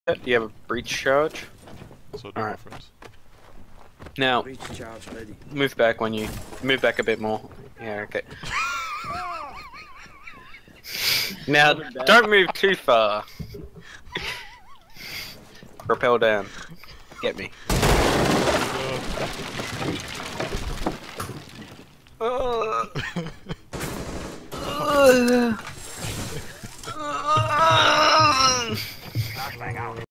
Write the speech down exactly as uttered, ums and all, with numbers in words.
Do you have a breach charge? So do All my right. friends. Now, Breach charge ready. move back when you move back a bit more. Yeah, okay. Now, don't move too far. Rappel down. Get me. Uh, Uh.